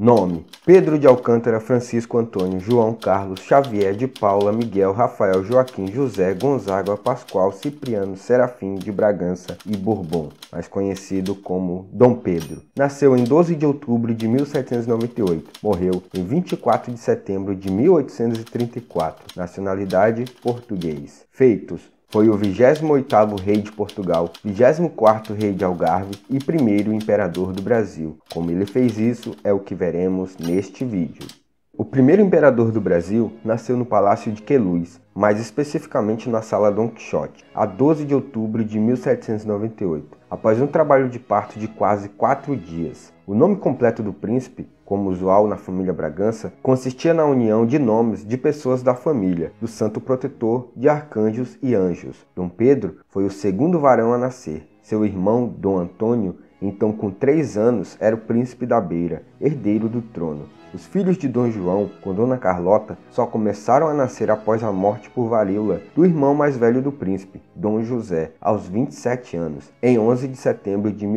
Nome: Pedro de Alcântara, Francisco Antônio, João Carlos, Xavier de Paula, Miguel, Rafael, Joaquim, José, Gonzaga, Pascoal, Cipriano, Serafim de Bragança e Bourbon, mais conhecido como Dom Pedro. Nasceu em 12 de outubro de 1798, morreu em 24 de setembro de 1834, nacionalidade português. Feitos: foi o 28º rei de Portugal, 24º rei de Algarve e primeiro imperador do Brasil. Como ele fez isso é o que veremos neste vídeo. O primeiro imperador do Brasil nasceu no Palácio de Queluz, mais especificamente na Sala Dom Quixote, a 12 de outubro de 1798, após um trabalho de parto de quase 4 dias. O nome completo do príncipe, como usual na família Bragança, consistia na união de nomes de pessoas da família, do santo protetor, de arcanjos e anjos. Dom Pedro foi o segundo varão a nascer. Seu irmão, Dom Antônio, então com 3 anos, era o príncipe da Beira, herdeiro do trono. Os filhos de Dom João, com Dona Carlota, só começaram a nascer após a morte por varíola do irmão mais velho do príncipe, Dom José, aos 27 anos, em 11 de setembro de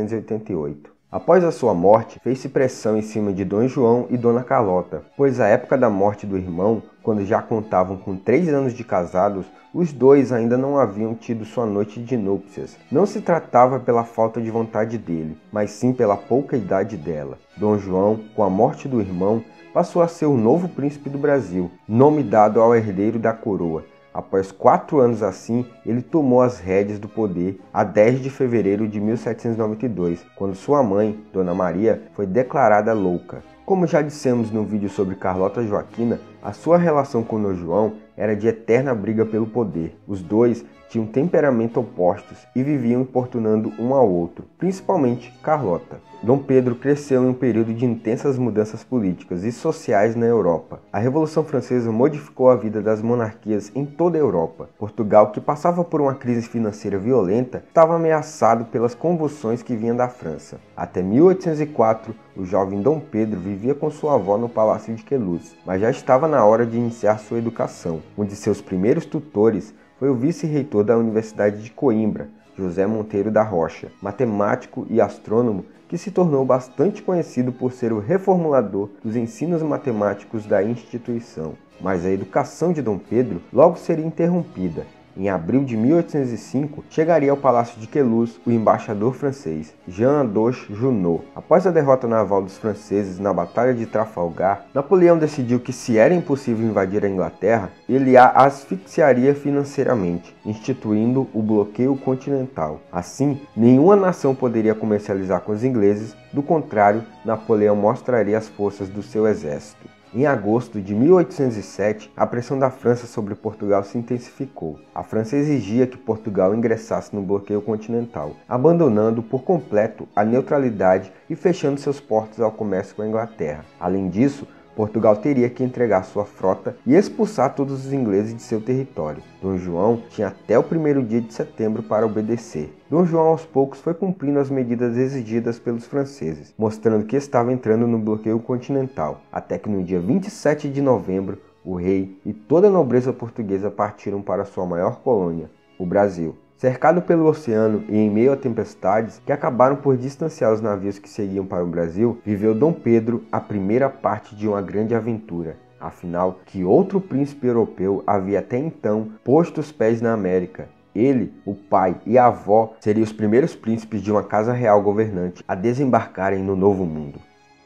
1788. Após a sua morte, fez-se pressão em cima de Dom João e Dona Carlota, pois à época da morte do irmão, quando já contavam com 3 anos de casados, os dois ainda não haviam tido sua noite de núpcias. Não se tratava pela falta de vontade dele, mas sim pela pouca idade dela. Dom João, com a morte do irmão, passou a ser o novo príncipe do Brasil, nome dado ao herdeiro da coroa. Após 4 anos assim, ele tomou as rédeas do poder a 10 de fevereiro de 1792, quando sua mãe, Dona Maria, foi declarada louca. Como já dissemos no vídeo sobre Carlota Joaquina, a sua relação com Dom João era de eterna briga pelo poder. Os dois tinham temperamentos opostos e viviam importunando um ao outro, principalmente Carlota. Dom Pedro cresceu em um período de intensas mudanças políticas e sociais na Europa. A Revolução Francesa modificou a vida das monarquias em toda a Europa. Portugal, que passava por uma crise financeira violenta, estava ameaçado pelas convulsões que vinham da França. Até 1804, o jovem Dom Pedro vivia com sua avó no Palácio de Queluz, mas já estava na hora de iniciar sua educação. Um de seus primeiros tutores foi o vice-reitor da Universidade de Coimbra, José Monteiro da Rocha, matemático e astrônomo que se tornou bastante conhecido por ser o reformulador dos ensinos matemáticos da instituição. Mas a educação de Dom Pedro logo seria interrompida. Em abril de 1805, chegaria ao Palácio de Queluz o embaixador francês, Jean-Andoche Junot. Após a derrota naval dos franceses na Batalha de Trafalgar, Napoleão decidiu que, se era impossível invadir a Inglaterra, ele a asfixiaria financeiramente, instituindo o bloqueio continental. Assim, nenhuma nação poderia comercializar com os ingleses, do contrário, Napoleão mostraria as forças do seu exército. Em agosto de 1807, a pressão da França sobre Portugal se intensificou. A França exigia que Portugal ingressasse no bloqueio continental, abandonando por completo a neutralidade e fechando seus portos ao comércio com a Inglaterra. Além disso, Portugal teria que entregar sua frota e expulsar todos os ingleses de seu território. Dom João tinha até o 1º dia de setembro para obedecer. Dom João aos poucos foi cumprindo as medidas exigidas pelos franceses, mostrando que estava entrando no bloqueio continental, até que no dia 27 de novembro, o rei e toda a nobreza portuguesa partiram para sua maior colônia, o Brasil. Cercado pelo oceano e em meio a tempestades que acabaram por distanciar os navios que seguiam para o Brasil, viveu Dom Pedro a primeira parte de uma grande aventura. Afinal, que outro príncipe europeu havia até então posto os pés na América? Ele, o pai e a avó seriam os primeiros príncipes de uma casa real governante a desembarcarem no Novo Mundo.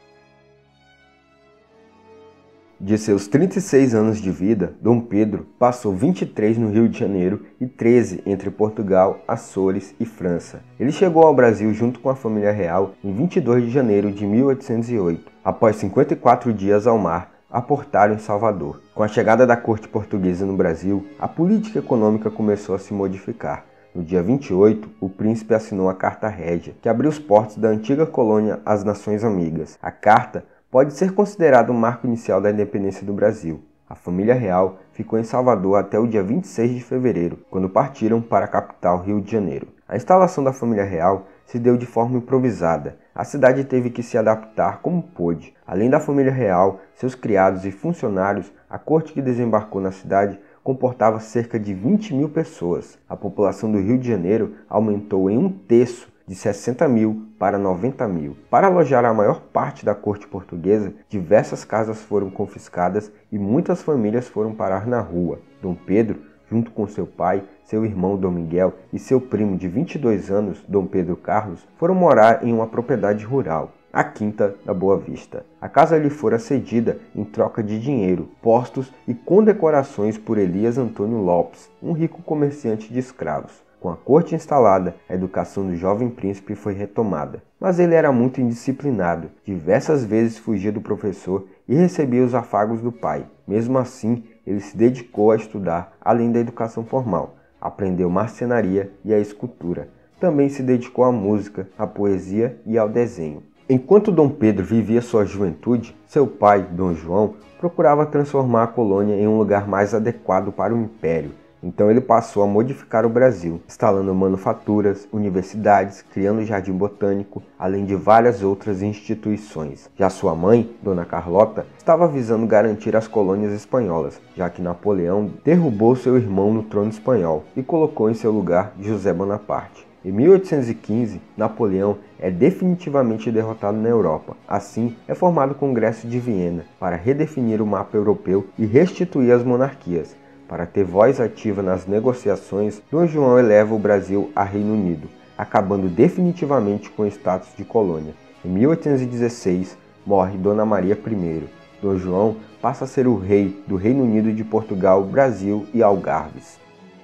De seus 36 anos de vida, Dom Pedro passou 23 no Rio de Janeiro e 13 entre Portugal, Açores e França. Ele chegou ao Brasil junto com a família real em 22 de janeiro de 1808. Após 54 dias ao mar, aportaram em Salvador. Com a chegada da corte portuguesa no Brasil, a política econômica começou a se modificar. No dia 28, o príncipe assinou a Carta Régia, que abriu os portos da antiga colônia às nações amigas. A carta pode ser considerado o marco inicial da independência do Brasil. A família real ficou em Salvador até o dia 26 de fevereiro, quando partiram para a capital, Rio de Janeiro. A instalação da família real se deu de forma improvisada. A cidade teve que se adaptar como pôde. Além da família real, seus criados e funcionários, a corte que desembarcou na cidade comportava cerca de 20 mil pessoas. A população do Rio de Janeiro aumentou em 1/3 de 60 mil para 90 mil. Para alojar a maior parte da corte portuguesa, diversas casas foram confiscadas e muitas famílias foram parar na rua. Dom Pedro, junto com seu pai, seu irmão Dom Miguel e seu primo de 22 anos, Dom Pedro Carlos, foram morar em uma propriedade rural, a Quinta da Boa Vista. A casa lhe fora cedida em troca de dinheiro, postos e condecorações por Elias Antônio Lopes, um rico comerciante de escravos. Com a corte instalada, a educação do jovem príncipe foi retomada. Mas ele era muito indisciplinado, diversas vezes fugia do professor e recebia os afagos do pai. Mesmo assim, ele se dedicou a estudar, além da educação formal. Aprendeu marcenaria e a escultura. Também se dedicou à música, à poesia e ao desenho. Enquanto Dom Pedro vivia sua juventude, seu pai, Dom João, procurava transformar a colônia em um lugar mais adequado para o império. Então ele passou a modificar o Brasil, instalando manufaturas, universidades, criando jardim botânico, além de várias outras instituições. Já sua mãe, Dona Carlota, estava visando garantir as colônias espanholas, já que Napoleão derrubou seu irmão no trono espanhol e colocou em seu lugar José Bonaparte. Em 1815, Napoleão é definitivamente derrotado na Europa. Assim, é formado o Congresso de Viena para redefinir o mapa europeu e restituir as monarquias. Para ter voz ativa nas negociações, Dom João eleva o Brasil a Reino Unido, acabando definitivamente com o status de colônia. Em 1816, morre Dona Maria I. Dom João passa a ser o rei do Reino Unido de Portugal, Brasil e Algarves.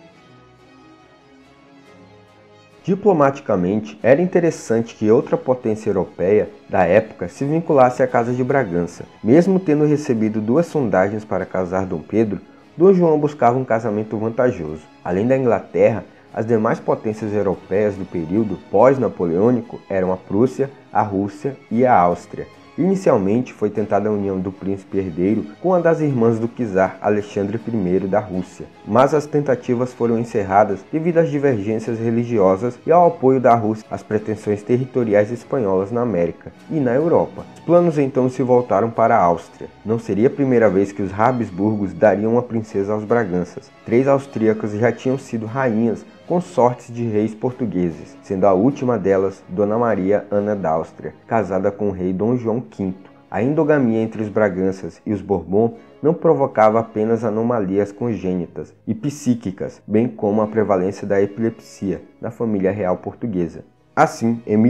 Diplomaticamente, era interessante que outra potência europeia da época se vinculasse à Casa de Bragança. Mesmo tendo recebido 2 sondagens para casar Dom Pedro, Dom João buscava um casamento vantajoso. Além da Inglaterra, as demais potências europeias do período pós-napoleônico eram a Prússia, a Rússia e a Áustria. Inicialmente foi tentada a união do príncipe herdeiro com a das irmãs do czar Alexandre I da Rússia, mas as tentativas foram encerradas devido às divergências religiosas e ao apoio da Rússia às pretensões territoriais espanholas na América e na Europa. Os planos então se voltaram para a Áustria. Não seria a primeira vez que os Habsburgos dariam uma princesa aos Braganças. 3 austríacas já tinham sido rainhas consortes de reis portugueses, sendo a última delas Dona Maria Ana d'Áustria, casada com o rei Dom João V. A endogamia entre os Braganças e os Bourbon não provocava apenas anomalias congênitas e psíquicas, bem como a prevalência da epilepsia na família real portuguesa. Assim, em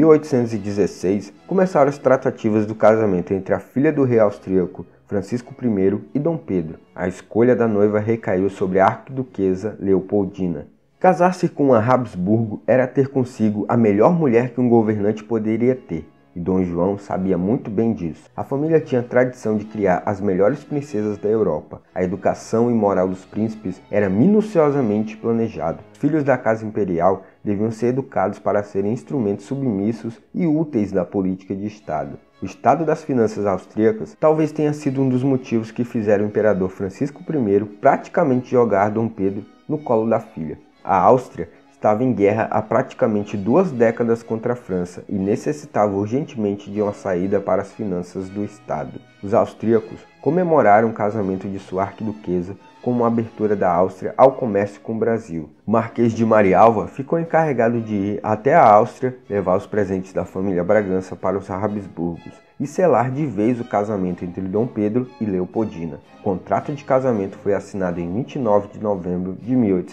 1816, começaram as tratativas do casamento entre a filha do rei austríaco Francisco I e Dom Pedro. A escolha da noiva recaiu sobre a arquiduquesa Leopoldina. Casar-se com uma Habsburgo era ter consigo a melhor mulher que um governante poderia ter, e Dom João sabia muito bem disso. A família tinha a tradição de criar as melhores princesas da Europa. A educação e moral dos príncipes era minuciosamente planejado. Os filhos da casa imperial deviam ser educados para serem instrumentos submissos e úteis da política de Estado. O estado das finanças austríacas talvez tenha sido um dos motivos que fizeram o imperador Francisco I praticamente jogar Dom Pedro no colo da filha. A Áustria estava em guerra há praticamente 2 décadas contra a França e necessitava urgentemente de uma saída para as finanças do Estado. Os austríacos comemoraram o casamento de sua arquiduquesa como uma abertura da Áustria ao comércio com o Brasil. O Marquês de Marialva ficou encarregado de ir até a Áustria levar os presentes da família Bragança para os Habsburgos e selar de vez o casamento entre Dom Pedro e Leopoldina. O contrato de casamento foi assinado em 29 de novembro de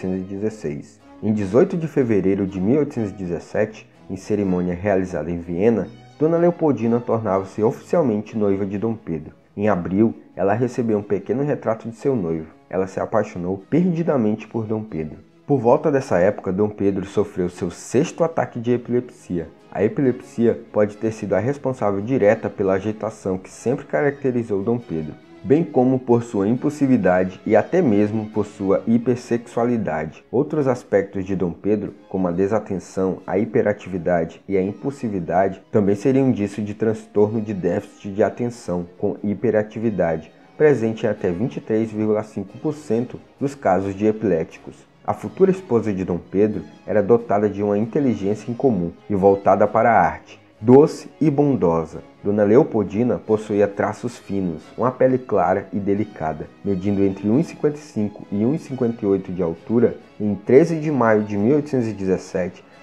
1816. Em 18 de fevereiro de 1817, em cerimônia realizada em Viena, Dona Leopoldina tornava-se oficialmente noiva de Dom Pedro. Em abril, ela recebeu um pequeno retrato de seu noivo. Ela se apaixonou perdidamente por Dom Pedro. Por volta dessa época, Dom Pedro sofreu seu 6º ataque de epilepsia. A epilepsia pode ter sido a responsável direta pela agitação que sempre caracterizou Dom Pedro, bem como por sua impulsividade e até mesmo por sua hipersexualidade. Outros aspectos de Dom Pedro, como a desatenção, a hiperatividade e a impulsividade, também seriam indício de transtorno de déficit de atenção com hiperatividade, presente em até 23,5% dos casos de epiléticos. A futura esposa de Dom Pedro era dotada de uma inteligência incomum e voltada para a arte, doce e bondosa. Dona Leopoldina possuía traços finos, uma pele clara e delicada. Medindo entre 1,55 e 1,58 de altura, em 13 de maio de 1817,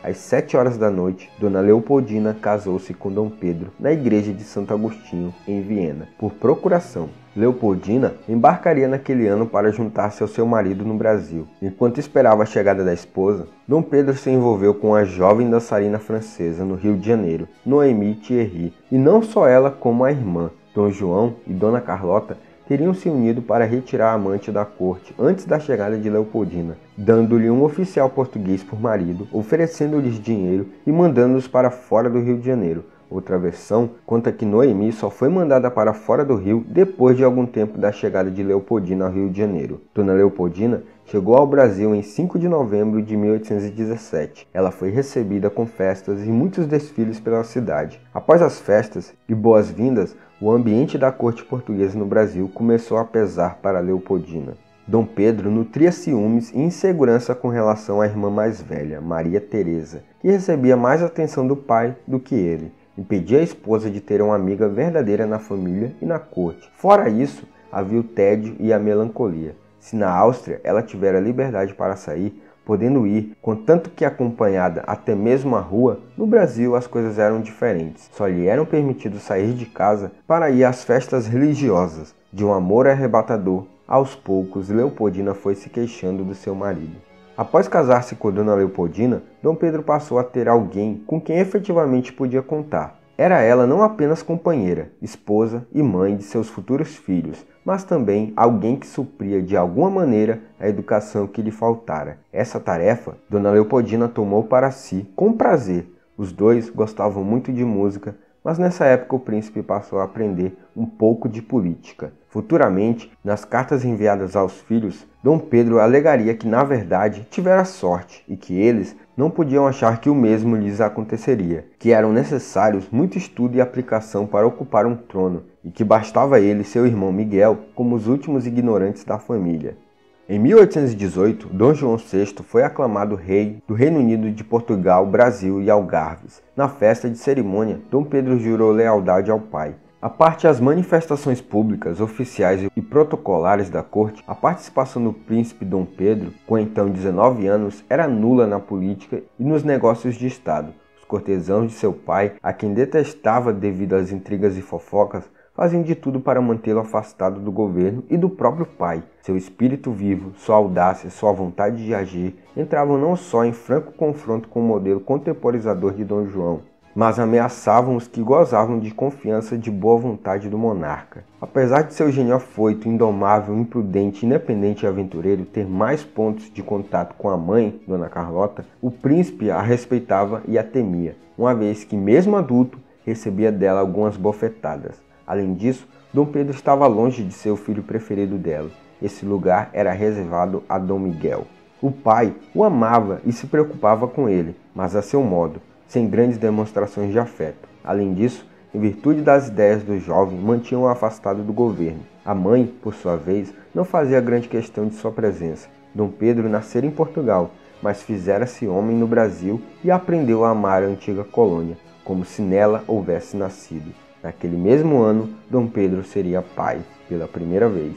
às 7 horas da noite, Dona Leopoldina casou-se com Dom Pedro na igreja de Santo Agostinho, em Viena, por procuração. Leopoldina embarcaria naquele ano para juntar-se ao seu marido no Brasil. Enquanto esperava a chegada da esposa, Dom Pedro se envolveu com a jovem dançarina francesa no Rio de Janeiro, Noémie Thierry, e não só ela como a irmã, Dom João e Dona Carlota, teriam se unido para retirar a amante da corte antes da chegada de Leopoldina, dando-lhe um oficial português por marido, oferecendo-lhes dinheiro e mandando-os para fora do Rio de Janeiro. Outra versão conta que Noémie só foi mandada para fora do Rio depois de algum tempo da chegada de Leopoldina ao Rio de Janeiro. Dona Leopoldina chegou ao Brasil em 5 de novembro de 1817. Ela foi recebida com festas e muitos desfiles pela cidade. Após as festas e boas-vindas, o ambiente da corte portuguesa no Brasil começou a pesar para Leopoldina. Dom Pedro nutria ciúmes e insegurança com relação à irmã mais velha, Maria Teresa, que recebia mais atenção do pai do que ele. Impedia a esposa de ter uma amiga verdadeira na família e na corte. Fora isso, havia o tédio e a melancolia. Se na Áustria ela tivera liberdade para sair, podendo ir, contanto que acompanhada até mesmo à rua, no Brasil as coisas eram diferentes. Só lhe eram permitidos sair de casa para ir às festas religiosas. De um amor arrebatador, aos poucos Leopoldina foi se queixando do seu marido. Após casar-se com Dona Leopoldina, Dom Pedro passou a ter alguém com quem efetivamente podia contar. Era ela não apenas companheira, esposa e mãe de seus futuros filhos, mas também alguém que supria de alguma maneira a educação que lhe faltara. Essa tarefa, Dona Leopoldina tomou para si com prazer. Os dois gostavam muito de música, mas nessa época o príncipe passou a aprender um pouco de política. Futuramente, nas cartas enviadas aos filhos, Dom Pedro alegaria que, na verdade, tivera sorte e que eles não podiam achar que o mesmo lhes aconteceria, que eram necessários muito estudo e aplicação para ocupar um trono e que bastava ele e seu irmão Miguel como os últimos ignorantes da família. Em 1818, Dom João VI foi aclamado rei do Reino Unido, de Portugal, Brasil e Algarves. Na festa de cerimônia, Dom Pedro jurou lealdade ao pai. À parte as manifestações públicas, oficiais e protocolares da corte, a participação do príncipe Dom Pedro, com então 19 anos, era nula na política e nos negócios de Estado. Os cortesãos de seu pai, a quem detestava devido às intrigas e fofocas, faziam de tudo para mantê-lo afastado do governo e do próprio pai. Seu espírito vivo, sua audácia, sua vontade de agir entravam não só em franco confronto com o modelo contemporizador de Dom João, mas ameaçavam os que gozavam de confiança e de boa vontade do monarca. Apesar de seu gênio afoito, indomável, imprudente, independente e aventureiro ter mais pontos de contato com a mãe, Dona Carlota, o príncipe a respeitava e a temia, uma vez que, mesmo adulto, recebia dela algumas bofetadas. Além disso, Dom Pedro estava longe de ser o filho preferido dela. Esse lugar era reservado a Dom Miguel. O pai o amava e se preocupava com ele, mas a seu modo, sem grandes demonstrações de afeto. Além disso, em virtude das ideias do jovem, mantinham-o afastado do governo. A mãe, por sua vez, não fazia grande questão de sua presença. Dom Pedro nascera em Portugal, mas fizera-se homem no Brasil e aprendeu a amar a antiga colônia, como se nela houvesse nascido. Naquele mesmo ano, Dom Pedro seria pai pela primeira vez.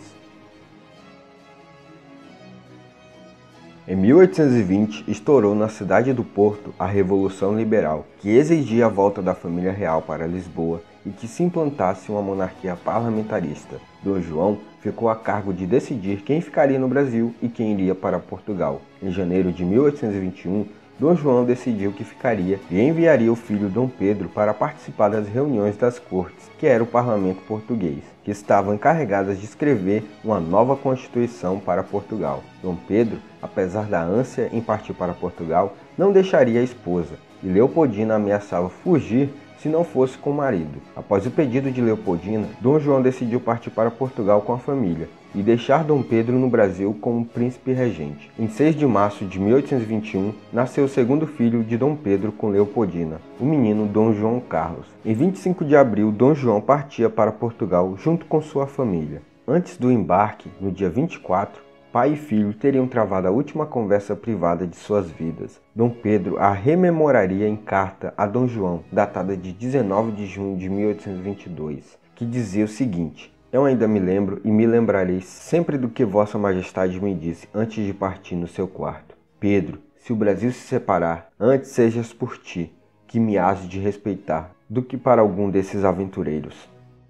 Em 1820, estourou na cidade do Porto a Revolução Liberal, que exigia a volta da família real para Lisboa e que se implantasse uma monarquia parlamentarista. Dom João ficou a cargo de decidir quem ficaria no Brasil e quem iria para Portugal. Em janeiro de 1821, Dom João decidiu que ficaria e enviaria o filho Dom Pedro para participar das reuniões das cortes, que era o parlamento português, que estavam encarregadas de escrever uma nova constituição para Portugal. Dom Pedro, apesar da ânsia em partir para Portugal, não deixaria a esposa, e Leopoldina ameaçava fugir se não fosse com o marido. Após o pedido de Leopoldina, Dom João decidiu partir para Portugal com a família e deixar Dom Pedro no Brasil como príncipe regente. Em 6 de março de 1821, nasceu o segundo filho de Dom Pedro com Leopoldina, o menino Dom João Carlos. Em 25 de abril, Dom João partia para Portugal junto com sua família. Antes do embarque, no dia 24, pai e filho teriam travado a última conversa privada de suas vidas. Dom Pedro a rememoraria em carta a Dom João, datada de 19 de junho de 1822, que dizia o seguinte: "Eu ainda me lembro e me lembrarei sempre do que Vossa Majestade me disse antes de partir no seu quarto. Pedro, Se o Brasil se separar, antes sejas por ti, que me has de respeitar, do que para algum desses aventureiros.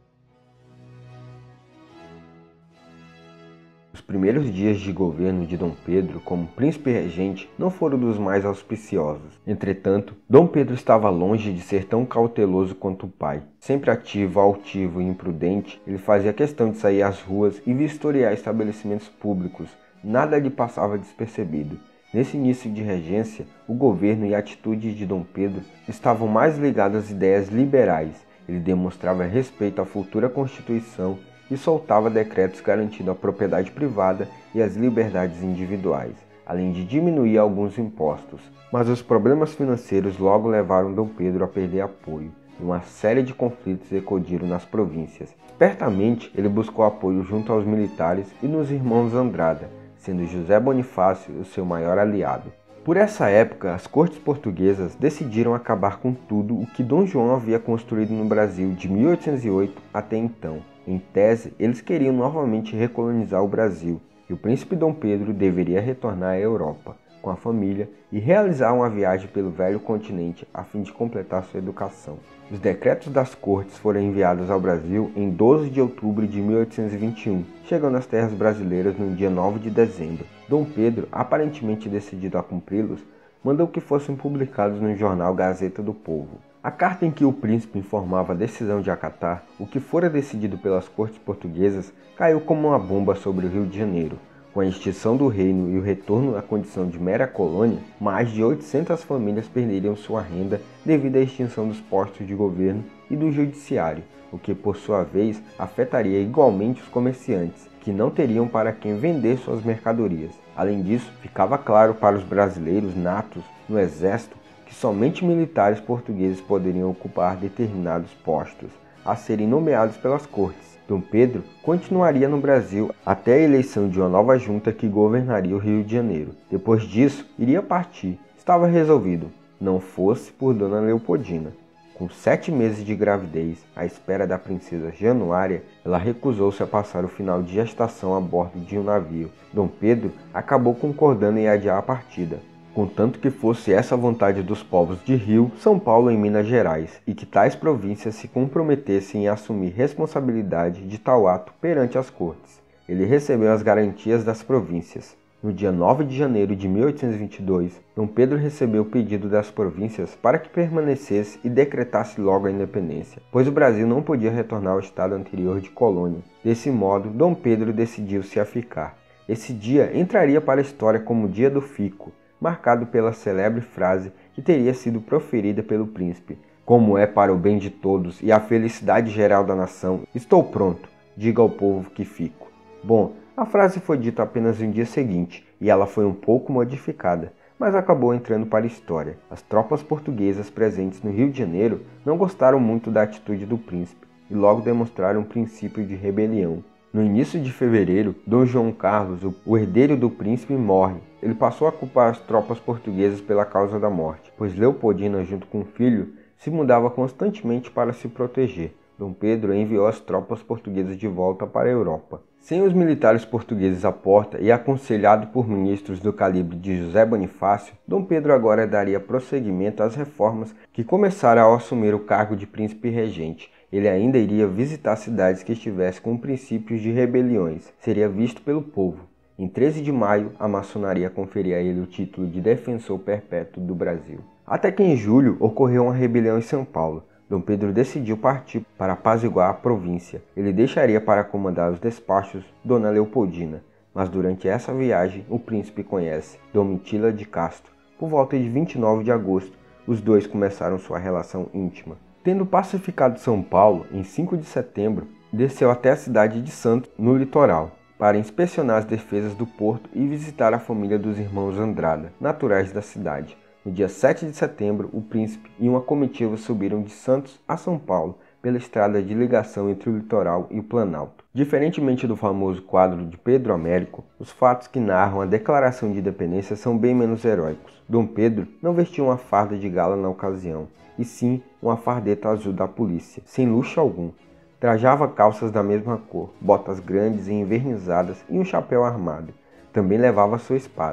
Os primeiros dias de governo de Dom Pedro como príncipe regente não foram dos mais auspiciosos. Entretanto, Dom Pedro estava longe de ser tão cauteloso quanto o pai. Sempre ativo, altivo e imprudente, ele fazia questão de sair às ruas e vistoriar estabelecimentos públicos. Nada lhe passava despercebido. Nesse início de regência, o governo e a atitude de Dom Pedro estavam mais ligados às ideias liberais. Ele demonstrava respeito à futura Constituição e soltava decretos garantindo a propriedade privada e as liberdades individuais, além de diminuir alguns impostos. Mas os problemas financeiros logo levaram Dom Pedro a perder apoio, e uma série de conflitos eclodiram nas províncias. Espertamente, ele buscou apoio junto aos militares e nos irmãos Andrada, sendo José Bonifácio o seu maior aliado. Por essa época, as cortes portuguesas decidiram acabar com tudo o que Dom João havia construído no Brasil de 1808 até então. Em tese, eles queriam novamente recolonizar o Brasil, e o príncipe Dom Pedro deveria retornar à Europa com a família e realizar uma viagem pelo velho continente a fim de completar sua educação. Os decretos das cortes foram enviados ao Brasil em 12 de outubro de 1821, chegando às terras brasileiras no dia 9 de dezembro. Dom Pedro, aparentemente decidido a cumpri-los, mandou que fossem publicados no jornal Gazeta do Povo. A carta em que o príncipe informava a decisão de acatar o que fora decidido pelas cortes portuguesas caiu como uma bomba sobre o Rio de Janeiro. Com a extinção do reino e o retorno à condição de mera colônia, mais de 800 famílias perderiam sua renda devido à extinção dos postos de governo e do judiciário, o que por sua vez afetaria igualmente os comerciantes, que não teriam para quem vender suas mercadorias. Além disso, ficava claro para os brasileiros natos no exército que somente militares portugueses poderiam ocupar determinados postos, a serem nomeados pelas cortes. Dom Pedro continuaria no Brasil até a eleição de uma nova junta que governaria o Rio de Janeiro. Depois disso, iria partir. Estava resolvido, não fosse por Dona Leopoldina. Com 7 meses de gravidez, à espera da princesa Januária, ela recusou-se a passar o final de gestação a bordo de um navio. Dom Pedro acabou concordando em adiar a partida, contanto que fosse essa a vontade dos povos de Rio, São Paulo e Minas Gerais, e que tais províncias se comprometessem em assumir responsabilidade de tal ato perante as cortes. Ele recebeu as garantias das províncias. No dia 9 de janeiro de 1822, Dom Pedro recebeu o pedido das províncias para que permanecesse e decretasse logo a independência, pois o Brasil não podia retornar ao estado anterior de colônia. Desse modo, Dom Pedro decidiu-se a ficar. Esse dia entraria para a história como o Dia do Fico, marcado pela célebre frase que teria sido proferida pelo príncipe: "Como é para o bem de todos e a felicidade geral da nação, estou pronto, diga ao povo que fico." Bom, a frase foi dita apenas no dia seguinte e ela foi um pouco modificada, mas acabou entrando para a história. As tropas portuguesas presentes no Rio de Janeiro não gostaram muito da atitude do príncipe e logo demonstraram um princípio de rebelião. No início de fevereiro, Dom João Carlos, o herdeiro do príncipe, morre. Ele passou a culpar as tropas portuguesas pela causa da morte, pois Leopoldina, junto com o filho, se mudava constantemente para se proteger. Dom Pedro enviou as tropas portuguesas de volta para a Europa. Sem os militares portugueses à porta e aconselhado por ministros do calibre de José Bonifácio, Dom Pedro agora daria prosseguimento às reformas que começaram ao assumir o cargo de príncipe regente. Ele ainda iria visitar cidades que estivessem com princípios de rebeliões. Seria visto pelo povo. Em 13 de maio, a maçonaria conferia a ele o título de defensor perpétuo do Brasil. Até que em julho ocorreu uma rebelião em São Paulo. Dom Pedro decidiu partir para apaziguar a província. Ele deixaria para comandar os despachos Dona Leopoldina, mas durante essa viagem o príncipe conhece Domitila de Castro. Por volta de 29 de agosto, os dois começaram sua relação íntima. Tendo pacificado São Paulo, em 5 de setembro, desceu até a cidade de Santos, no litoral, para inspecionar as defesas do porto e visitar a família dos irmãos Andrada, naturais da cidade. No dia 7 de setembro, o príncipe e uma comitiva subiram de Santos a São Paulo, pela estrada de ligação entre o litoral e o Planalto. Diferentemente do famoso quadro de Pedro Américo, os fatos que narram a declaração de independência são bem menos heróicos. Dom Pedro não vestiu uma farda de gala na ocasião, e sim uma fardeta azul da polícia, sem luxo algum. Trajava calças da mesma cor, botas grandes e envernizadas e um chapéu armado. Também levava sua espada.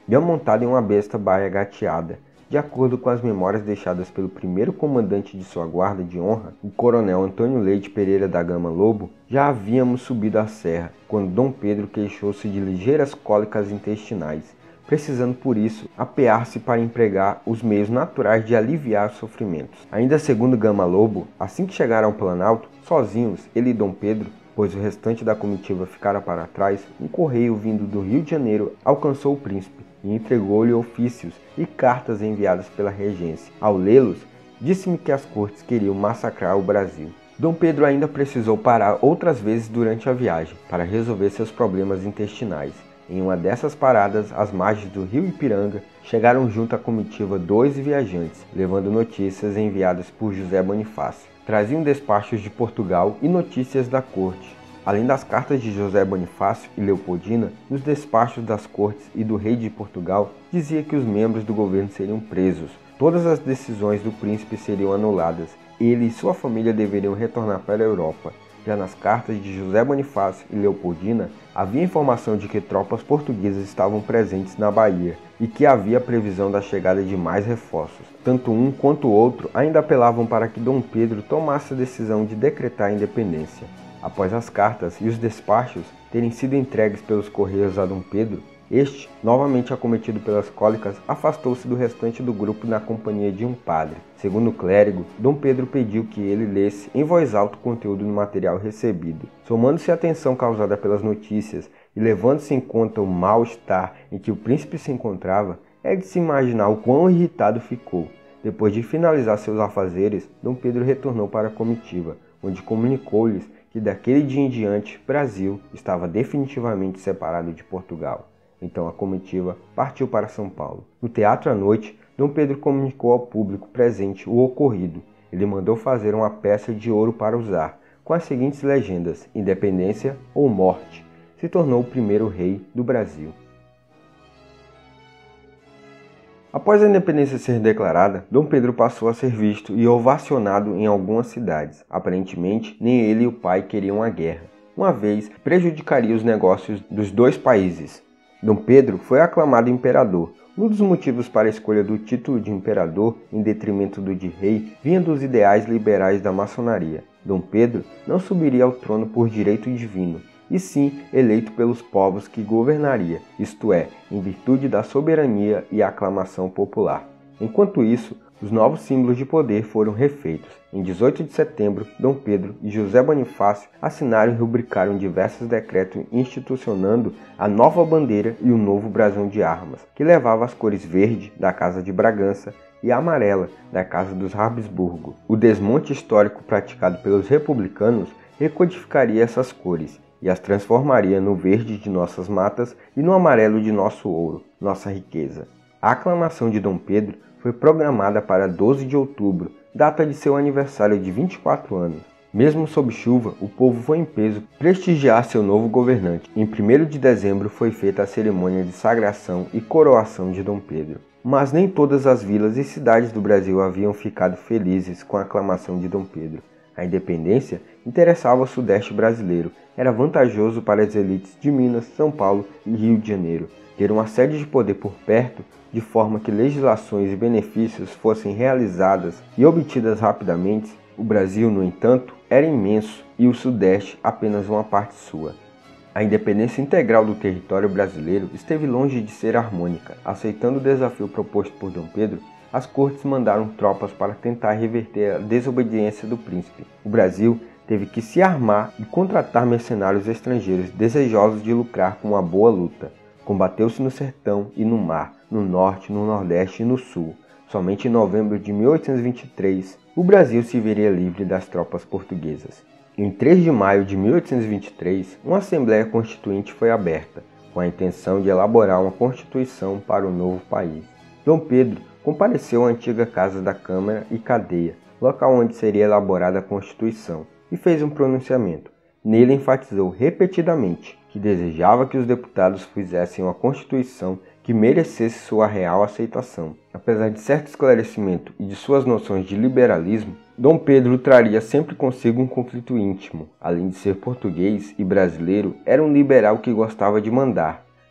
ia montado em uma besta baia gateada. De acordo com as memórias deixadas pelo primeiro comandante de sua guarda de honra, o coronel Antônio Leite Pereira da Gama Lobo, já havíamos subido a serra, quando Dom Pedro queixou-se de ligeiras cólicas intestinais, precisando por isso apear-se para empregar os meios naturais de aliviar os sofrimentos. Ainda segundo Gama Lobo, assim que chegaram ao Planalto, sozinhos, ele e Dom Pedro, pois o restante da comitiva ficara para trás, um correio vindo do Rio de Janeiro alcançou o príncipe e entregou-lhe ofícios e cartas enviadas pela regência. Ao lê-los, disse-me que as cortes queriam massacrar o Brasil. Dom Pedro ainda precisou parar outras vezes durante a viagem para resolver seus problemas intestinais. Em uma dessas paradas, às margens do rio Ipiranga, chegaram junto à comitiva 2 viajantes, levando notícias enviadas por José Bonifácio. Traziam despachos de Portugal e notícias da corte. Além das cartas de José Bonifácio e Leopoldina, nos despachos das cortes e do rei de Portugal, dizia que os membros do governo seriam presos. Todas as decisões do príncipe seriam anuladas. Ele e sua família deveriam retornar para a Europa. Já nas cartas de José Bonifácio e Leopoldina, havia informação de que tropas portuguesas estavam presentes na Bahia e que havia previsão da chegada de mais reforços. Tanto um quanto o outro ainda apelavam para que Dom Pedro tomasse a decisão de decretar a independência. Após as cartas e os despachos terem sido entregues pelos correios a Dom Pedro, este, novamente acometido pelas cólicas, afastou-se do restante do grupo na companhia de um padre. Segundo o clérigo, Dom Pedro pediu que ele lesse em voz alta o conteúdo do material recebido. Somando-se à tensão causada pelas notícias e levando-se em conta o mal-estar em que o príncipe se encontrava, é de se imaginar o quão irritado ficou. Depois de finalizar seus afazeres, Dom Pedro retornou para a comitiva, onde comunicou-lhes que daquele dia em diante, Brasil estava definitivamente separado de Portugal. Então a comitiva partiu para São Paulo. No teatro à noite, Dom Pedro comunicou ao público presente o ocorrido. Ele mandou fazer uma peça de ouro para usar, com as seguintes legendas: Independência ou Morte. Se tornou o primeiro rei do Brasil. Após a independência ser declarada, Dom Pedro passou a ser visto e ovacionado em algumas cidades. Aparentemente, nem ele e o pai queriam a guerra, uma vez prejudicaria os negócios dos dois países. Dom Pedro foi aclamado imperador. Um dos motivos para a escolha do título de imperador, em detrimento do de rei, vinha dos ideais liberais da maçonaria. Dom Pedro não subiria ao trono por direito divino, e sim eleito pelos povos que governaria, isto é, em virtude da soberania e aclamação popular. Enquanto isso, os novos símbolos de poder foram refeitos. Em 18 de setembro, Dom Pedro e José Bonifácio assinaram e rubricaram diversos decretos institucionando a nova bandeira e o novo brasão de armas, que levava as cores verde, da Casa de Bragança, e amarela, da Casa dos Habsburgo. O desmonte histórico praticado pelos republicanos recodificaria essas cores e as transformaria no verde de nossas matas e no amarelo de nosso ouro, nossa riqueza. A aclamação de Dom Pedro foi programada para 12 de outubro, data de seu aniversário de 24 anos. Mesmo sob chuva, o povo foi em peso prestigiar seu novo governante. Em 1º de dezembro foi feita a cerimônia de sagração e coroação de Dom Pedro. Mas nem todas as vilas e cidades do Brasil haviam ficado felizes com a aclamação de Dom Pedro. A independência interessava o sudeste brasileiro. Era vantajoso para as elites de Minas, São Paulo e Rio de Janeiro ter uma sede de poder por perto, de forma que legislações e benefícios fossem realizadas e obtidas rapidamente. O Brasil, no entanto, era imenso e o Sudeste apenas uma parte sua. A independência integral do território brasileiro esteve longe de ser harmônica. Aceitando o desafio proposto por Dom Pedro, as cortes mandaram tropas para tentar reverter a desobediência do príncipe. O Brasil teve que se armar e contratar mercenários estrangeiros desejosos de lucrar com uma boa luta. Combateu-se no sertão e no mar, no norte, no nordeste e no sul. Somente em novembro de 1823, o Brasil se veria livre das tropas portuguesas. Em 3 de maio de 1823, uma Assembleia Constituinte foi aberta, com a intenção de elaborar uma Constituição para o novo país. Dom Pedro compareceu à antiga Casa da Câmara e Cadeia, local onde seria elaborada a Constituição, e fez um pronunciamento. Nele enfatizou repetidamente que desejava que os deputados fizessem uma Constituição que merecesse sua real aceitação. Apesar de certo esclarecimento e de suas noções de liberalismo, Dom Pedro traria sempre consigo um conflito íntimo. Além de ser português e brasileiro, era um liberal que gostava de mandar.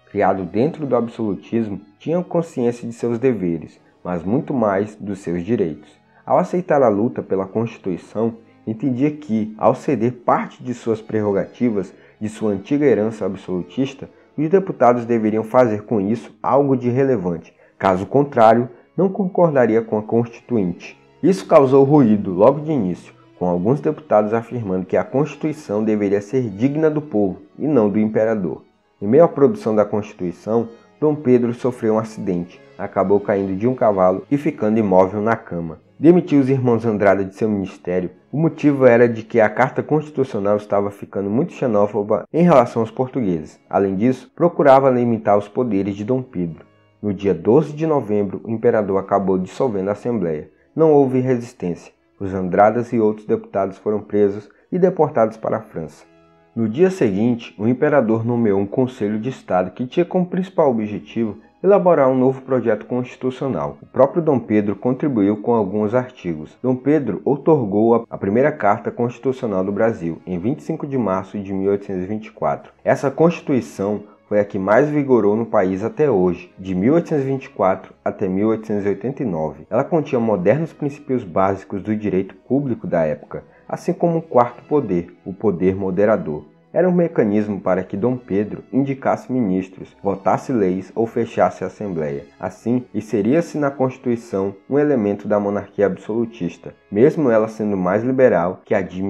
criado dentro do absolutismo, tinha consciência de seus deveres, mas muito mais dos seus direitos. Ao aceitar a luta pela Constituição, entendia que, ao ceder parte de suas prerrogativas de sua antiga herança absolutista, os deputados deveriam fazer com isso algo de relevante. Caso contrário, não concordaria com a Constituinte. Isso causou ruído logo de início, com alguns deputados afirmando que a Constituição deveria ser digna do povo e não do imperador. Em meio à produção da Constituição, Dom Pedro sofreu um acidente, acabou caindo de um cavalo e ficando imóvel na cama. Demitiu os irmãos Andrada de seu ministério. O motivo era de que a Carta Constitucional estava ficando muito xenófoba em relação aos portugueses. Além disso, procurava limitar os poderes de Dom Pedro. No dia 12 de novembro, o imperador acabou dissolvendo a Assembleia. Não houve resistência. Os Andradas e outros deputados foram presos e deportados para a França. No dia seguinte, o imperador nomeou um Conselho de Estado que tinha como principal objetivo elaborar um novo projeto constitucional. O próprio Dom Pedro contribuiu com alguns artigos. Dom Pedro outorgou a primeira Carta Constitucional do Brasil, em 25 de março de 1824. Essa Constituição foi a que mais vigorou no país até hoje, de 1824 até 1889. Ela continha modernos princípios básicos do direito público da época, assim como um quarto poder, o poder moderador. Era um mecanismo para que Dom Pedro indicasse ministros, votasse leis ou fechasse a Assembleia. Assim, inseria-se na Constituição um elemento da monarquia absolutista, mesmo ela sendo mais liberal que a de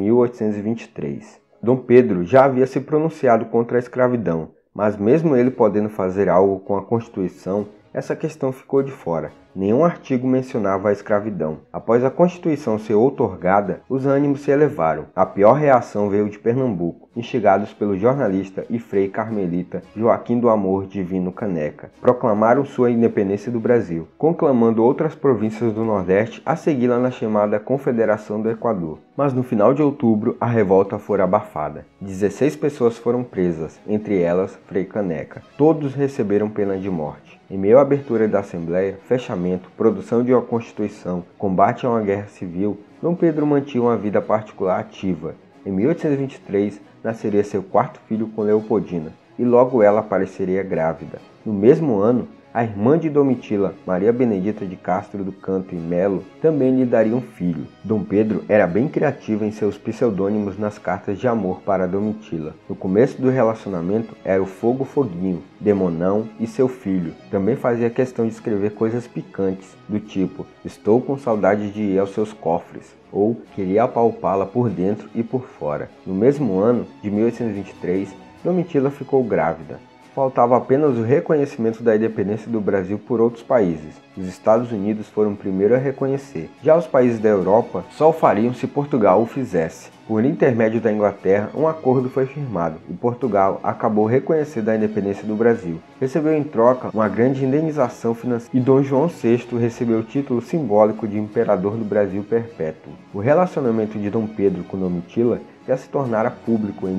1823. Dom Pedro já havia se pronunciado contra a escravidão, mas mesmo ele podendo fazer algo com a Constituição, essa questão ficou de fora. Nenhum artigo mencionava a escravidão. Após a Constituição ser outorgada, os ânimos se elevaram. A pior reação veio de Pernambuco, instigados pelo jornalista e frei carmelita Joaquim do Amor Divino Caneca. Proclamaram sua independência do Brasil, conclamando outras províncias do Nordeste a segui-la na chamada Confederação do Equador. Mas no final de outubro, a revolta foi abafada. 16 pessoas foram presas, entre elas Frei Caneca. Todos receberam pena de morte. Em meio à abertura da Assembleia, fechamento, produção de uma Constituição, combate a uma guerra civil, Dom Pedro mantinha uma vida particular ativa. Em 1823, nasceria seu quarto filho com Leopoldina, e logo ela apareceria grávida. No mesmo ano, a irmã de Domitila, Maria Benedita de Castro do Canto e Melo, também lhe daria um filho. Dom Pedro era bem criativo em seus pseudônimos nas cartas de amor para Domitila. No começo do relacionamento era o Fogo Foguinho, Demonão e seu filho. Também fazia questão de escrever coisas picantes, do tipo "Estou com saudade de ir aos seus cofres", ou "Queria apalpá-la por dentro e por fora". No mesmo ano, de 1823, Domitila ficou grávida. Faltava apenas o reconhecimento da independência do Brasil por outros países. Os Estados Unidos foram o primeiro a reconhecer. Já os países da Europa só o fariam se Portugal o fizesse. Por intermédio da Inglaterra, um acordo foi firmado e Portugal acabou reconhecendo a independência do Brasil. Recebeu em troca uma grande indenização financeira e Dom João VI recebeu o título simbólico de Imperador do Brasil Perpétuo. O relacionamento de Dom Pedro com Domitila já se tornara público em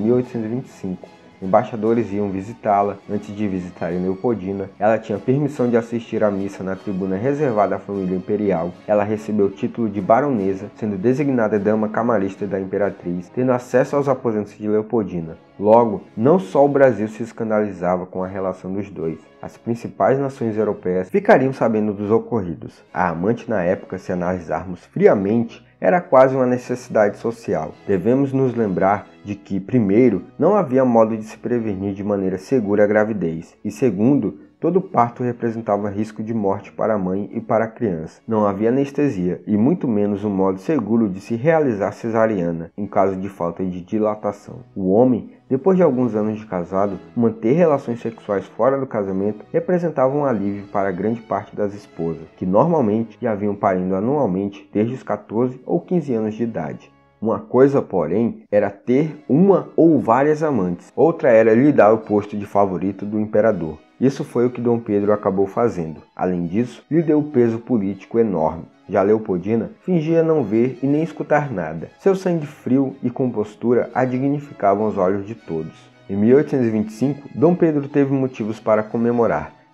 1825. Embaixadores iam visitá-la. Antes de visitarem Leopoldina, ela tinha permissão de assistir à missa na tribuna reservada à família imperial. Ela recebeu o título de baronesa, sendo designada dama camarista da imperatriz, tendo acesso aos aposentos de Leopoldina. Logo, não só o Brasil se escandalizava com a relação dos dois. As principais nações europeias ficariam sabendo dos ocorridos. A amante na época, se analisarmos friamente, era quase uma necessidade social. Devemos nos lembrar de que, primeiro, não havia modo de se prevenir de maneira segura a gravidez, e segundo, todo parto representava risco de morte para a mãe e para a criança. Não havia anestesia, e muito menos um modo seguro de se realizar cesariana, em caso de falta de dilatação. O homem, depois de alguns anos de casado, manter relações sexuais fora do casamento representava um alívio para grande parte das esposas, que normalmente já vinham parindo anualmente desde os 14 ou 15 anos de idade. Uma coisa, porém, era ter uma ou várias amantes. Outra era lhe dar o posto de favorito do imperador. Isso foi o que Dom Pedro acabou fazendo. Além disso, lhe deu peso político enorme. Já Leopoldina fingia não ver e nem escutar nada. Seu sangue frio e compostura a dignificavam aos olhos de todos. Em 1825, Dom Pedro teve motivos para comemorar.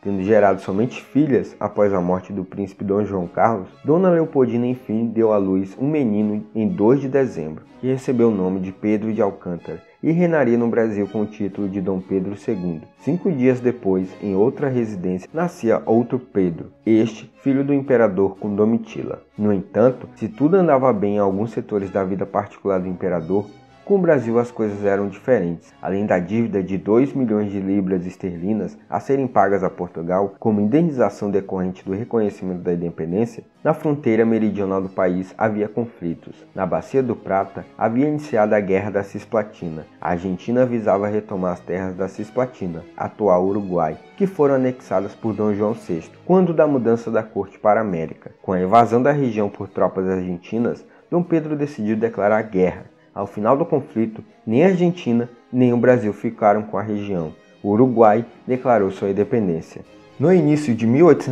tendo gerado somente filhas após a morte do príncipe Dom João Carlos, Dona Leopoldina enfim deu à luz um menino em 2 de dezembro, que recebeu o nome de Pedro de Alcântara e reinaria no Brasil com o título de Dom Pedro II. 5 dias depois, em outra residência, nascia outro Pedro, este filho do imperador com Domitila. No entanto, se tudo andava bem em alguns setores da vida particular do imperador, com o Brasil as coisas eram diferentes. Além da dívida de 2 milhões de libras esterlinas a serem pagas a Portugal como indenização decorrente do reconhecimento da independência, na fronteira meridional do país havia conflitos. Na Bacia do Prata havia iniciado a Guerra da Cisplatina. A Argentina visava retomar as terras da Cisplatina, atual Uruguai, que foram anexadas por Dom João VI, quando da mudança da corte para a América. Com a invasão da região por tropas argentinas, Dom Pedro decidiu declarar guerra. Ao final do conflito, nem a Argentina nem o Brasil ficaram com a região. O Uruguai declarou sua independência. No início de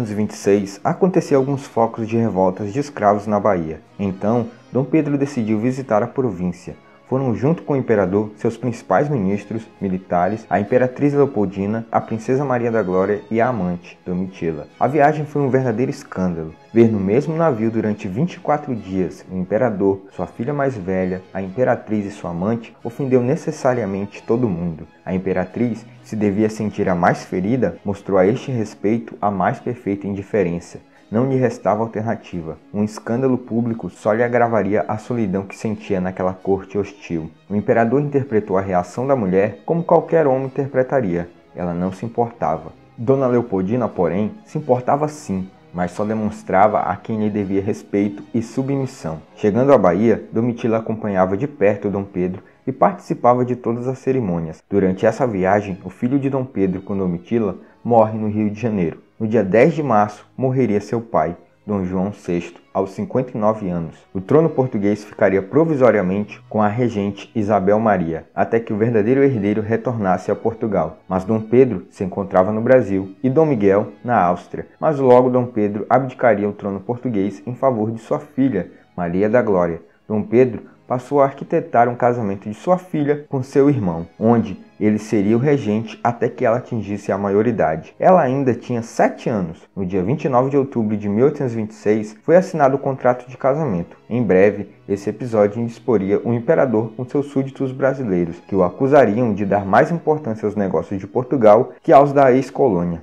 1826, aconteciam alguns focos de revoltas de escravos na Bahia. Então, Dom Pedro decidiu visitar a província. Foram junto com o imperador seus principais ministros militares, a imperatriz Leopoldina, a princesa Maria da Glória e a amante, Domitila. A viagem foi um verdadeiro escândalo. Ver no mesmo navio durante 24 dias o imperador, sua filha mais velha, a imperatriz e sua amante ofendeu necessariamente todo mundo. A imperatriz, se devia sentir a mais ferida, mostrou a este respeito a mais perfeita indiferença. Não lhe restava alternativa. Um escândalo público só lhe agravaria a solidão que sentia naquela corte hostil. O imperador interpretou a reação da mulher como qualquer homem interpretaria. Ela não se importava. Dona Leopoldina, porém, se importava sim, mas só demonstrava a quem lhe devia respeito e submissão. Chegando à Bahia, Domitila acompanhava de perto Dom Pedro e participava de todas as cerimônias. Durante essa viagem, o filho de Dom Pedro com Domitila morre no Rio de Janeiro. No dia 10 de março, morreria seu pai, Dom João VI, aos 59 anos. O trono português ficaria provisoriamente com a regente Isabel Maria, até que o verdadeiro herdeiro retornasse a Portugal. Mas Dom Pedro se encontrava no Brasil e Dom Miguel na Áustria. Mas logo Dom Pedro abdicaria o trono português em favor de sua filha, Maria da Glória. Dom Pedro passou a arquitetar um casamento de sua filha com seu irmão, onde ele seria o regente até que ela atingisse a maioridade. Ela ainda tinha 7 anos. No dia 29 de outubro de 1826, foi assinado o contrato de casamento. Em breve, esse episódio indisporia o imperador com seus súditos brasileiros, que o acusariam de dar mais importância aos negócios de Portugal que aos da ex-colônia.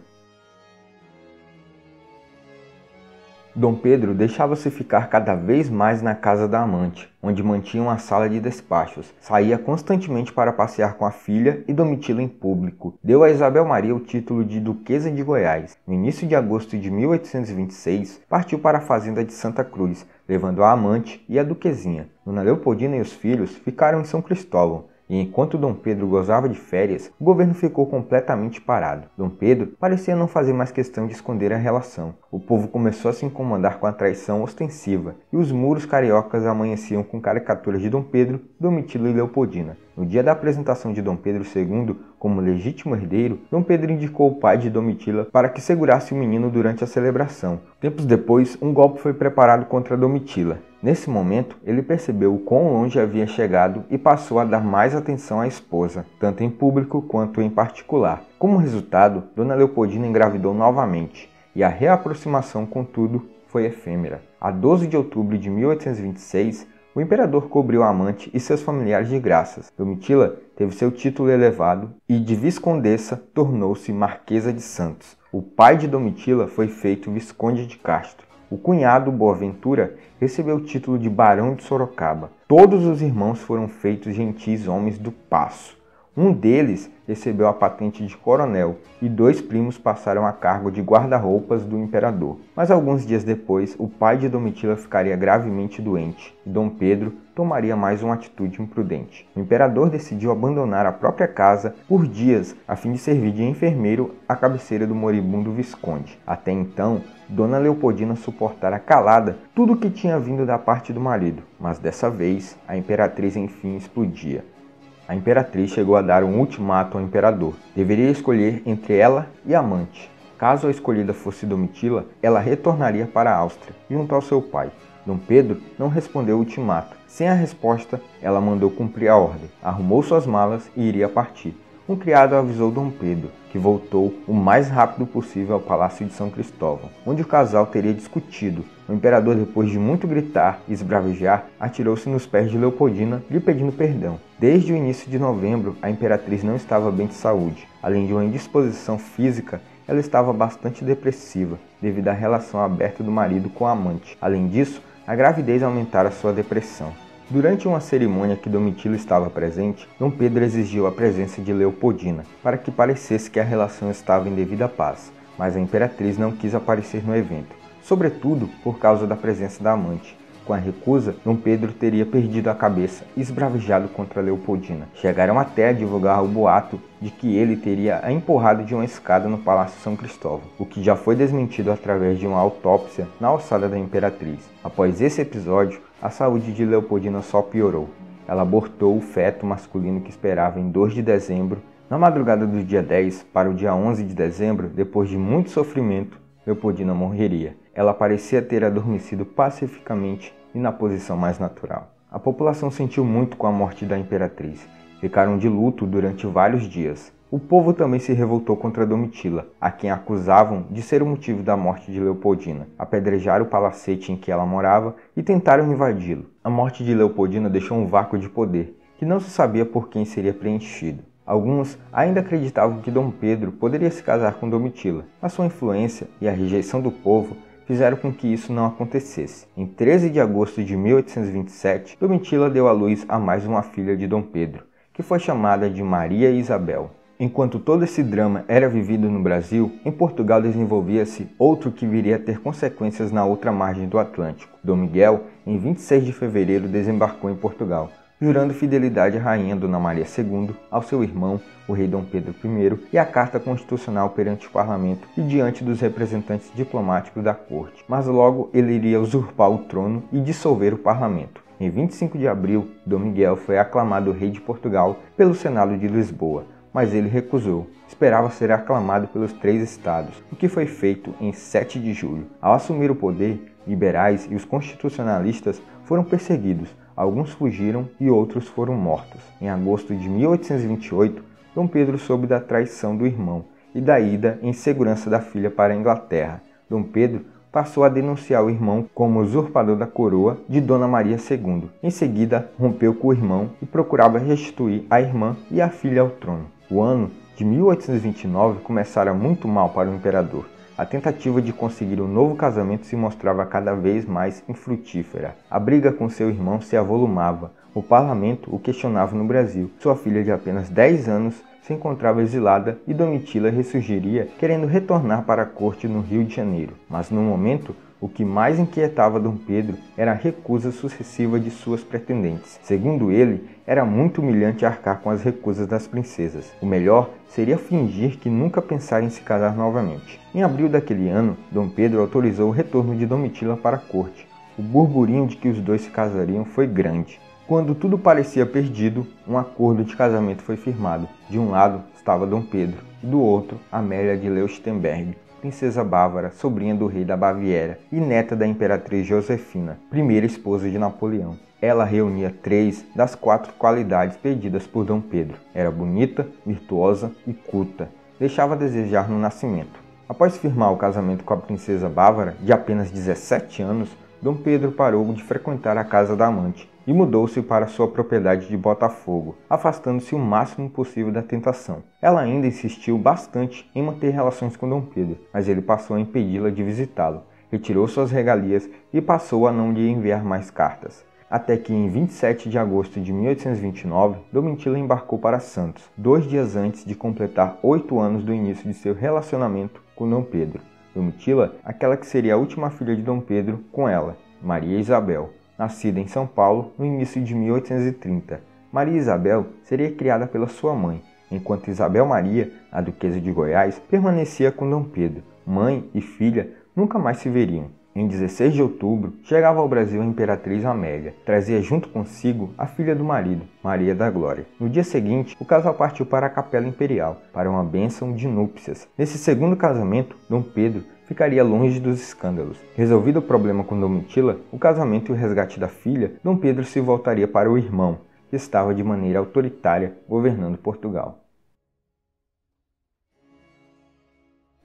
Dom Pedro deixava-se ficar cada vez mais na casa da amante, onde mantinha uma sala de despachos. Saía constantemente para passear com a filha e Domitila em público. Deu a Isabel Maria o título de Duquesa de Goiás. No início de agosto de 1826, partiu para a fazenda de Santa Cruz, levando a amante e a duquesinha. Dona Leopoldina e os filhos ficaram em São Cristóvão. E enquanto Dom Pedro gozava de férias, o governo ficou completamente parado. Dom Pedro parecia não fazer mais questão de esconder a relação. O povo começou a se incomodar com a traição ostensiva, e os muros cariocas amanheciam com caricaturas de Dom Pedro, Domitila e Leopoldina. No dia da apresentação de Dom Pedro II como legítimo herdeiro, Dom Pedro indicou o pai de Domitila para que segurasse o menino durante a celebração. Tempos depois, um golpe foi preparado contra Domitila. Nesse momento, ele percebeu o quão longe havia chegado e passou a dar mais atenção à esposa, tanto em público quanto em particular. Como resultado, Dona Leopoldina engravidou novamente, e a reaproximação, contudo, foi efêmera. A 12 de outubro de 1826, o imperador cobriu a amante e seus familiares de graças. Domitila teve seu título elevado e de viscondessa tornou-se Marquesa de Santos. O pai de Domitila foi feito Visconde de Castro. O cunhado, Boaventura, recebeu o título de Barão de Sorocaba. Todos os irmãos foram feitos gentis homens do paço. Um deles recebeu a patente de coronel e 2 primos passaram a cargo de guarda-roupas do imperador. Mas alguns dias depois, o pai de Domitila ficaria gravemente doente e Dom Pedro tomaria mais uma atitude imprudente. O imperador decidiu abandonar a própria casa por dias a fim de servir de enfermeiro à cabeceira do moribundo Visconde. Até então, Dona Leopoldina suportara calada tudo o que tinha vindo da parte do marido, mas dessa vez a imperatriz enfim explodia. A imperatriz chegou a dar um ultimato ao imperador. Deveria escolher entre ela e a amante. Caso a escolhida fosse Domitila, ela retornaria para a Áustria, junto ao seu pai. Dom Pedro não respondeu o ultimato. Sem a resposta, ela mandou cumprir a ordem, arrumou suas malas e iria partir. um criado avisou Dom Pedro, que voltou o mais rápido possível ao Palácio de São Cristóvão, onde o casal teria discutido. O imperador, depois de muito gritar e esbravejar, atirou-se nos pés de Leopoldina, lhe pedindo perdão. Desde o início de novembro, a imperatriz não estava bem de saúde. Além de uma indisposição física, ela estava bastante depressiva, devido à relação aberta do marido com a amante. Além disso, a gravidez aumentara sua depressão. Durante uma cerimônia que Domitila estava presente, Dom Pedro exigiu a presença de Leopoldina, para que parecesse que a relação estava em devida paz, mas a imperatriz não quis aparecer no evento, sobretudo por causa da presença da amante. Com a recusa, Dom Pedro teria perdido a cabeça e esbravejado contra Leopoldina. Chegaram até a divulgar o boato de que ele teria a empurrado de uma escada no Palácio São Cristóvão, o que já foi desmentido através de uma autópsia na alçada da imperatriz. Após esse episódio, a saúde de Leopoldina só piorou. Ela abortou o feto masculino que esperava em 2 de dezembro. Na madrugada do dia 10 para o dia 11 de dezembro, depois de muito sofrimento, Leopoldina morreria. Ela parecia ter adormecido pacificamente e na posição mais natural. A população sentiu muito com a morte da imperatriz. Ficaram de luto durante vários dias. O povo também se revoltou contra Domitila, a quem acusavam de ser o motivo da morte de Leopoldina. Apedrejaram o palacete em que ela morava e tentaram invadi-lo. A morte de Leopoldina deixou um vácuo de poder, que não se sabia por quem seria preenchido. Alguns ainda acreditavam que Dom Pedro poderia se casar com Domitila, mas sua influência e a rejeição do povo fizeram com que isso não acontecesse. Em 13 de agosto de 1827, Domitila deu à luz a mais uma filha de Dom Pedro, que foi chamada de Maria Isabel. Enquanto todo esse drama era vivido no Brasil, em Portugal desenvolvia-se outro que viria a ter consequências na outra margem do Atlântico. Dom Miguel, em 26 de fevereiro, desembarcou em Portugal, jurando fidelidade à rainha Dona Maria II, ao seu irmão, o rei Dom Pedro I, e à Carta Constitucional perante o Parlamento e diante dos representantes diplomáticos da corte. Mas logo ele iria usurpar o trono e dissolver o Parlamento. Em 25 de abril, Dom Miguel foi aclamado rei de Portugal pelo Senado de Lisboa, mas ele recusou. Esperava ser aclamado pelos 3 estados, o que foi feito em 7 de julho. Ao assumir o poder, liberais e os constitucionalistas foram perseguidos. Alguns fugiram e outros foram mortos. Em agosto de 1828, Dom Pedro soube da traição do irmão e da ida em segurança da filha para a Inglaterra. Dom Pedro passou a denunciar o irmão como usurpador da coroa de Dona Maria II. Em seguida, rompeu com o irmão e procurava restituir a irmã e a filha ao trono. O ano de 1829 começara muito mal para o imperador. A tentativa de conseguir um novo casamento se mostrava cada vez mais infrutífera. A briga com seu irmão se avolumava. O parlamento o questionava no Brasil. Sua filha de apenas 10 anos se encontrava exilada e Domitila ressurgiria querendo retornar para a corte no Rio de Janeiro. Mas no momento, o que mais inquietava Dom Pedro era a recusa sucessiva de suas pretendentes. Segundo ele, era muito humilhante arcar com as recusas das princesas. O melhor seria fingir que nunca pensara em se casar novamente. Em abril daquele ano, Dom Pedro autorizou o retorno de Domitila para a corte. O burburinho de que os dois se casariam foi grande. Quando tudo parecia perdido, um acordo de casamento foi firmado. De um lado estava Dom Pedro, e do outro, Amélia de Leuchtenberg, princesa bávara, sobrinha do rei da Baviera e neta da imperatriz Josefina, primeira esposa de Napoleão. Ela reunia 3 das 4 qualidades pedidas por Dom Pedro. Era bonita, virtuosa e culta. Deixava a desejar no nascimento. Após firmar o casamento com a princesa bávara, de apenas 17 anos, Dom Pedro parou de frequentar a casa da amante e mudou-se para sua propriedade de Botafogo, afastando-se o máximo possível da tentação. Ela ainda insistiu bastante em manter relações com Dom Pedro, mas ele passou a impedi-la de visitá-lo, retirou suas regalias e passou a não lhe enviar mais cartas. Até que em 27 de agosto de 1829, Domitila embarcou para Santos, 2 dias antes de completar 8 anos do início de seu relacionamento com Dom Pedro. Domitila, aquela que seria a última filha de Dom Pedro com ela, Maria Isabel, nascida em São Paulo no início de 1830. Maria Isabel seria criada pela sua mãe, enquanto Isabel Maria, a duquesa de Goiás, permanecia com Dom Pedro. Mãe e filha nunca mais se veriam. Em 16 de outubro, chegava ao Brasil a imperatriz Amélia. Trazia junto consigo a filha do marido, Maria da Glória. No dia seguinte, o casal partiu para a Capela Imperial, para uma bênção de núpcias. Nesse segundo casamento, Dom Pedro ficaria longe dos escândalos. Resolvido o problema com Domitila, o casamento e o resgate da filha, Dom Pedro se voltaria para o irmão, que estava de maneira autoritária governando Portugal.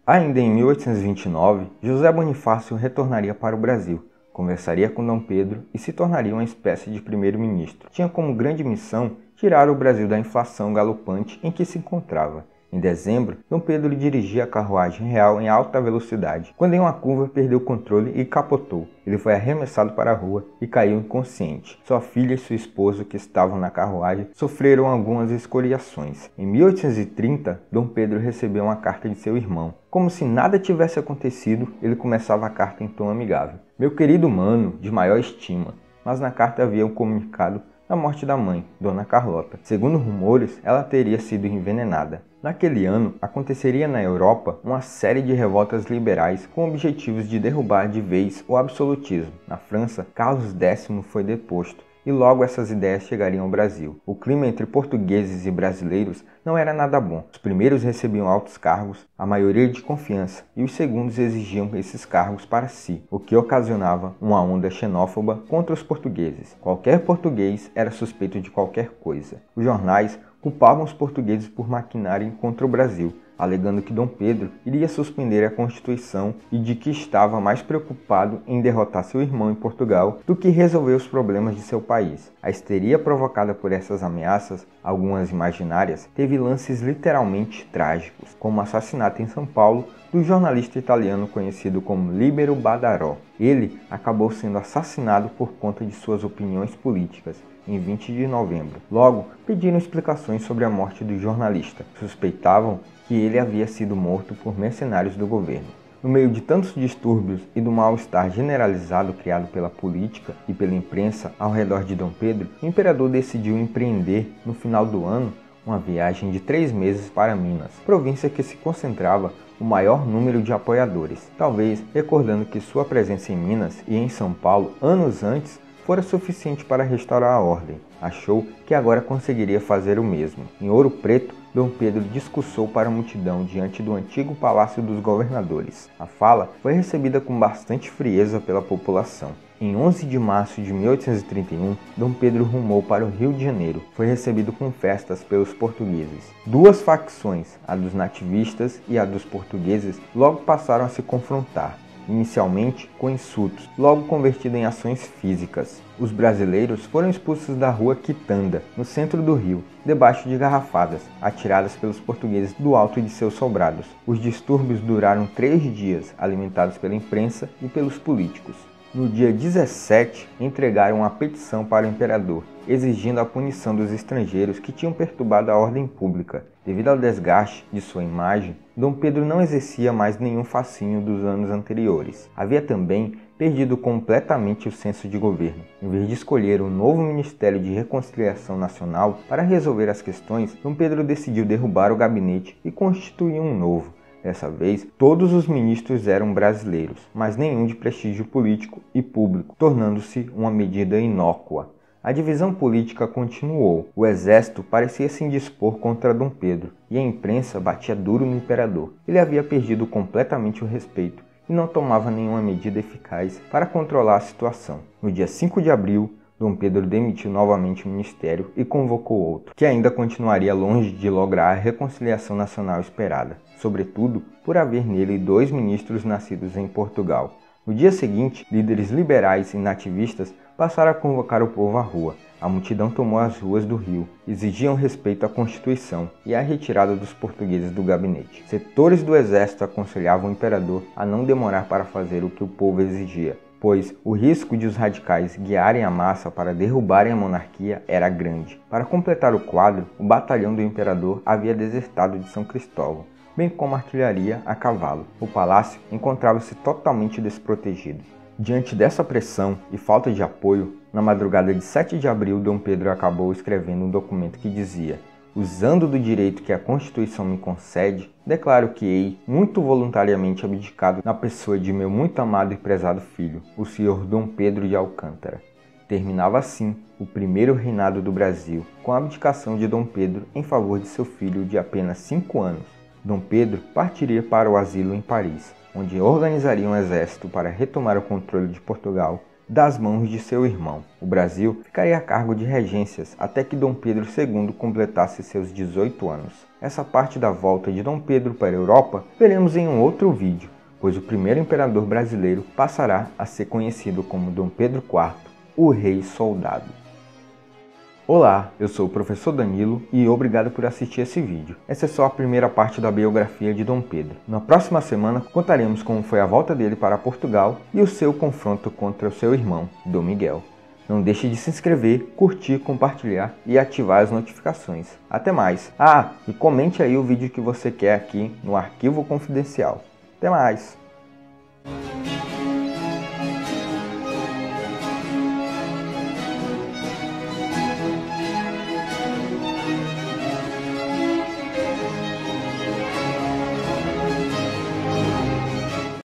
Ainda em 1829, José Bonifácio retornaria para o Brasil, conversaria com Dom Pedro e se tornaria uma espécie de primeiro-ministro. Tinha como grande missão tirar o Brasil da inflação galopante em que se encontrava. Em dezembro, Dom Pedro dirigia a carruagem real em alta velocidade, quando em uma curva perdeu o controle e capotou. Ele foi arremessado para a rua e caiu inconsciente. Sua filha e sua esposa, que estavam na carruagem, sofreram algumas escoriações. Em 1830, Dom Pedro recebeu uma carta de seu irmão. Como se nada tivesse acontecido, ele começava a carta em tom amigável. Meu querido mano, de maior estima. Mas na carta havia um comunicado da morte da mãe, Dona Carlota. Segundo rumores, ela teria sido envenenada. Naquele ano, aconteceria na Europa uma série de revoltas liberais com objetivos de derrubar de vez o absolutismo. Na França, Carlos X foi deposto e logo essas ideias chegariam ao Brasil. O clima entre portugueses e brasileiros não era nada bom. Os primeiros recebiam altos cargos, a maioria de confiança, e os segundos exigiam esses cargos para si, o que ocasionava uma onda xenófoba contra os portugueses. Qualquer português era suspeito de qualquer coisa. Os jornais culpavam os portugueses por maquinarem contra o Brasil, alegando que Dom Pedro iria suspender a Constituição e de que estava mais preocupado em derrotar seu irmão em Portugal do que resolver os problemas de seu país. A histeria provocada por essas ameaças, algumas imaginárias, teve lances literalmente trágicos, como o assassinato em São Paulo do jornalista italiano conhecido como Libero Badaró. Ele acabou sendo assassinado por conta de suas opiniões políticas em 20 de novembro. Logo, pediram explicações sobre a morte do jornalista. Suspeitavam que ele havia sido morto por mercenários do governo. No meio de tantos distúrbios e do mal-estar generalizado criado pela política e pela imprensa ao redor de Dom Pedro, o imperador decidiu empreender, no final do ano, uma viagem de 3 meses para Minas, província que se concentrava o maior número de apoiadores, talvez recordando que sua presença em Minas e em São Paulo anos antes fora suficiente para restaurar a ordem. Achou que agora conseguiria fazer o mesmo. Em Ouro Preto, Dom Pedro discursou para a multidão diante do antigo Palácio dos Governadores. A fala foi recebida com bastante frieza pela população. Em 11 de março de 1831, Dom Pedro rumou para o Rio de Janeiro. Foi recebido com festas pelos portugueses. Duas facções, a dos nativistas e a dos portugueses, logo passaram a se confrontar. Inicialmente com insultos, logo convertido em ações físicas. Os brasileiros foram expulsos da rua Quitanda, no centro do Rio, debaixo de garrafadas, atiradas pelos portugueses do alto de seus sobrados. Os distúrbios duraram 3 dias, alimentados pela imprensa e pelos políticos. No dia 17, entregaram uma petição para o imperador, exigindo a punição dos estrangeiros que tinham perturbado a ordem pública. Devido ao desgaste de sua imagem, Dom Pedro não exercia mais nenhum fascínio dos anos anteriores. Havia também perdido completamente o senso de governo. Em vez de escolher um novo Ministério de Reconciliação Nacional para resolver as questões, Dom Pedro decidiu derrubar o gabinete e constituir um novo. Dessa vez, todos os ministros eram brasileiros, mas nenhum de prestígio político e público, tornando-se uma medida inócua. A divisão política continuou. O exército parecia se indispor contra Dom Pedro, e a imprensa batia duro no imperador. Ele havia perdido completamente o respeito e não tomava nenhuma medida eficaz para controlar a situação. No dia 5 de abril, Dom Pedro demitiu novamente o ministério e convocou outro, que ainda continuaria longe de lograr a reconciliação nacional esperada, sobretudo por haver nele 2 ministros nascidos em Portugal. No dia seguinte, líderes liberais e nativistas passaram a convocar o povo à rua. A multidão tomou as ruas do Rio, exigiam respeito à Constituição e a retirada dos portugueses do gabinete. Setores do exército aconselhavam o imperador a não demorar para fazer o que o povo exigia, pois o risco de os radicais guiarem a massa para derrubarem a monarquia era grande. Para completar o quadro, o batalhão do imperador havia desertado de São Cristóvão, bem como a artilharia a cavalo. O palácio encontrava-se totalmente desprotegido. Diante dessa pressão e falta de apoio, na madrugada de 7 de abril, Dom Pedro acabou escrevendo um documento que dizia: usando do direito que a Constituição me concede, declaro que hei muito voluntariamente abdicado na pessoa de meu muito amado e prezado filho, o senhor Dom Pedro de Alcântara. Terminava assim o primeiro reinado do Brasil, com a abdicação de Dom Pedro em favor de seu filho de apenas 5 anos. Dom Pedro partiria para o asilo em Paris, onde organizaria um exército para retomar o controle de Portugal das mãos de seu irmão. O Brasil ficaria a cargo de regências até que Dom Pedro II completasse seus 18 anos. Essa parte da volta de Dom Pedro para a Europa veremos em um outro vídeo, pois o primeiro imperador brasileiro passará a ser conhecido como Dom Pedro IV, o Rei Soldado. Olá, eu sou o professor Danilo e obrigado por assistir esse vídeo. Essa é só a primeira parte da biografia de Dom Pedro. Na próxima semana contaremos como foi a volta dele para Portugal e o seu confronto contra o seu irmão, Dom Miguel. Não deixe de se inscrever, curtir, compartilhar e ativar as notificações. Até mais! E comente aí o vídeo que você quer aqui no arquivo confidencial. Até mais!